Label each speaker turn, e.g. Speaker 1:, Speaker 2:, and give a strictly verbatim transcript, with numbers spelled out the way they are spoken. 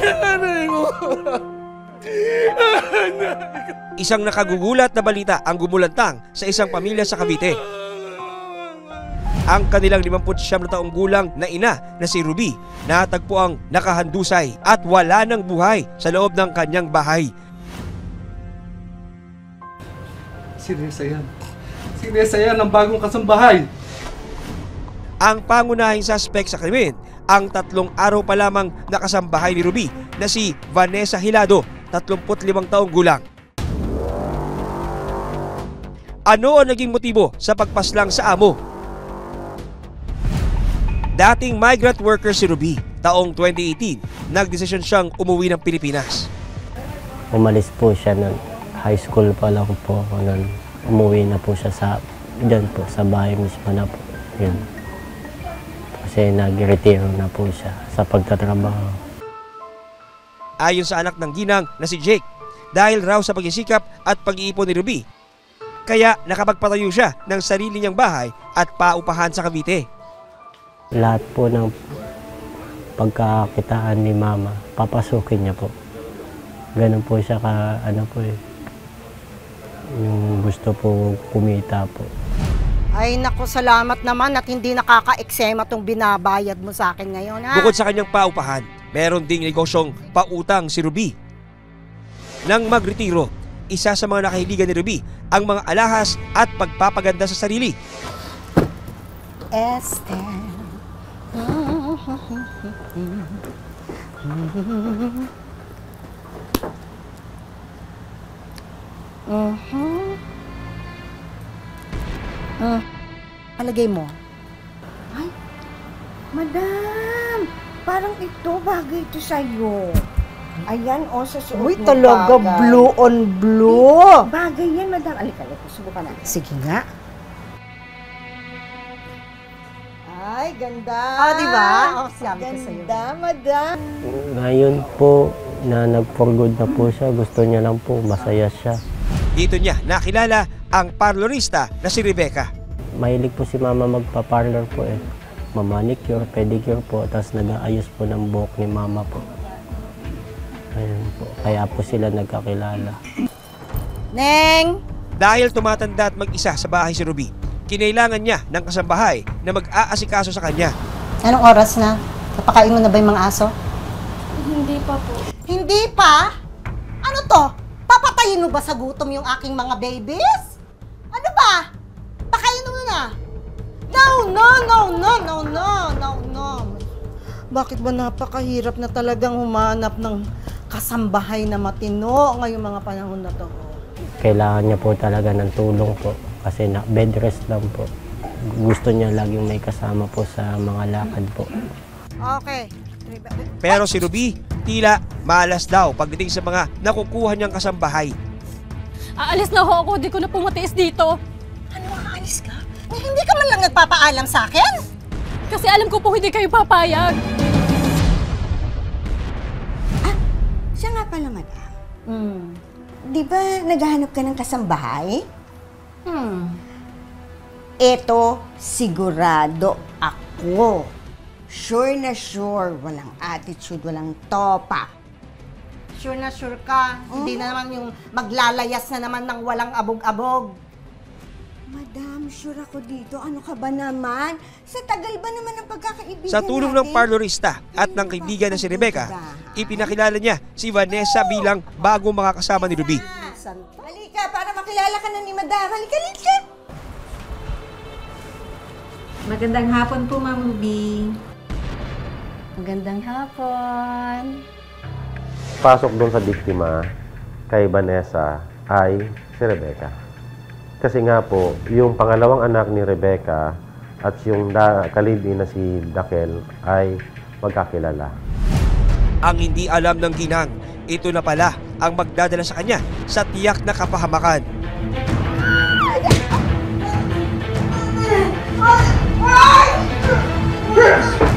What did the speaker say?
Speaker 1: Aray ko!
Speaker 2: Isang nakagugulat na balita ang gumulantang sa isang pamilya sa Cavite. Ang kanilang limampu't siyam na taong gulang na ina na si Ruby natagpo ang nakahandusay at wala ng buhay sa loob ng kanyang bahay.
Speaker 1: Sinesa yan. Sinesa yan ang bagong kasambahay.
Speaker 2: Ang pangunahing suspect sa krimen, ang tatlong araw pa lamang nakasambahay ni Ruby na si Vanessa Hilado, tatlumput limang taong gulang. Ano ang naging motibo sa pagpaslang sa amo? Dating migrant worker si Ruby, taong twenty eighteen, nagdesisyon siyang umuwi ng Pilipinas.
Speaker 3: Umalis po siya nun. High school pa lang po ako nun. Umuwi na po siya sa, dyan po, sa bahay mismo na po. Yun. Kasi nag-retiro na po siya sa pagtatrabaho.
Speaker 2: Ayon sa anak ng ginang na si Jake, dahil raw sa pagsisikap at pag-iipon ni Ruby, kaya nakapagpatayo siya ng sarili niyang bahay at paupahan sa Cavite.
Speaker 3: Lahat po ng pagkakitaan ni Mama, papasukin niya po. Ganun po siya ka, ano po eh, yung gusto po kumita po.
Speaker 4: Ay naku, salamat naman at hindi nakaka-eksema tong binabayad mo sa akin ngayon, ha?
Speaker 2: Bukod sa kanyang paupahan, meron ding negosyong pautang si Ruby. Nang magretiro, isa sa mga nakahiligan ni Ruby ang mga alahas at pagpapaganda sa sarili.
Speaker 4: Esther. Uh-huh. Uh, palagay mo.
Speaker 5: Ay, madam, parang ito, bagay ito sa'yo. Ayan, o, sa suot
Speaker 4: Uy,
Speaker 5: mo
Speaker 4: talaga
Speaker 5: bagay.
Speaker 4: blue on blue.
Speaker 5: Bagay yan, madam. Alika, alika, subukan natin.
Speaker 4: Sige nga. Ay, ganda.
Speaker 5: Ah, di ba?
Speaker 4: Oh, sabi ko sa'yo.
Speaker 5: Ganda, madam.
Speaker 3: Ngayon po, na nag-for good na po siya, gusto niya lang po, masaya siya.
Speaker 2: Dito niya nakilala ang parlorista na si Rebecca.
Speaker 3: Mahilig po si Mama magpa-parlor po eh. Mamanicure, pedicure po, tapos nag-aayos po ng buhok ni Mama po. Ayun po, kaya po sila nagkakilala.
Speaker 4: Neng!
Speaker 2: Dahil tumatanda at mag-isa sa bahay si Ruby, kinailangan niya ng kasambahay na mag-aasikaso sa kanya.
Speaker 4: Anong oras na? Napakain mo na ba yung mga aso?
Speaker 5: Hindi pa po.
Speaker 4: Hindi pa? Ano to? Papatayin mo ba sa gutom yung aking mga babies? Ano ba? Pakain mo na. No, no, no, no, no, no, no, no. Bakit ba napakahirap na talagang humanap ng kasambahay na matino ngayong mga panahon na to?
Speaker 3: Kailangan niya po talaga ng tulong po kasi na bed rest lang po. Gusto niya laging may kasama po sa mga lakad po.
Speaker 4: Okay.
Speaker 2: Pero si Ruby, tila malas daw pagdating sa mga nakukuha niyang kasambahay.
Speaker 6: Aalis na ho ako, di ko na pumatiis dito.
Speaker 4: Ano, makaalis ka? Eh, hindi ka man lang nagpapaalam sa akin?
Speaker 6: Kasi alam ko po hindi kayo papayag.
Speaker 5: Ah, siya nga pala, madam.
Speaker 4: Hmm.
Speaker 5: Di ba naghahanap ka ng kasambahay?
Speaker 4: Hmm.
Speaker 5: Eto, sigurado ako. Sure na sure, walang attitude, walang topa.
Speaker 4: Sure na sure ka. Hindi na naman yung maglalayas na naman ng walang abog-abog.
Speaker 5: Madam, sure ako dito. Ano ka ba naman? Sa tagal ba naman ng pagkakaibigan
Speaker 2: Sa tulong ng parlorista at ng kaibigan na si Rebecca, ipinakilala niya si Vanessa bilang bagong makakasama ni Ruby.
Speaker 5: Halika, para makilala ka na ni Madam. Halika, halika.
Speaker 7: Magandang hapon po, Ma'am Ruby.
Speaker 6: Magandang hapon.
Speaker 8: Pasok doon sa biktima kay Vanessa ay si Rebecca. Kasi nga po, yung pangalawang anak ni Rebecca at yung kalibin na si Dakel ay magkakilala.
Speaker 2: Ang hindi alam ng ginang, ito na pala ang magdadala sa kanya sa tiyak na kapahamakan.
Speaker 5: Ay!